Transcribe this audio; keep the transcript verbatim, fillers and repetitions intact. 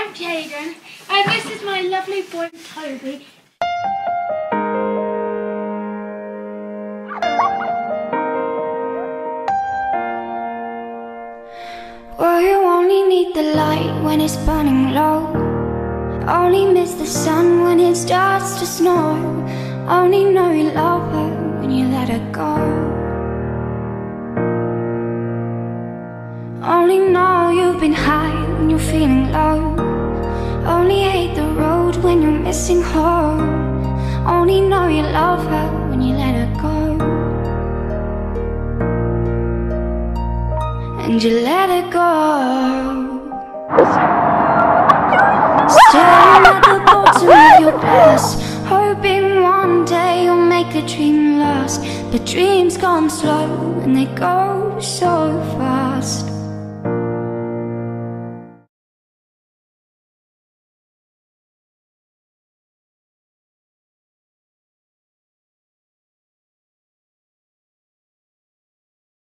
I'm Jaden, and this is my lovely boy Toby. Well, you only need the light when it's burning low. Only miss the sun when it starts to snow. Only know you love her when you let her go. Only know you've been high when you're feeling low. Only hate the road when you're missing home. Only know you love her when you let her go. And you let her go. Staring at the bottom of your glass, hoping one day you'll make the dream last. But dreams gone slow and they go so fast.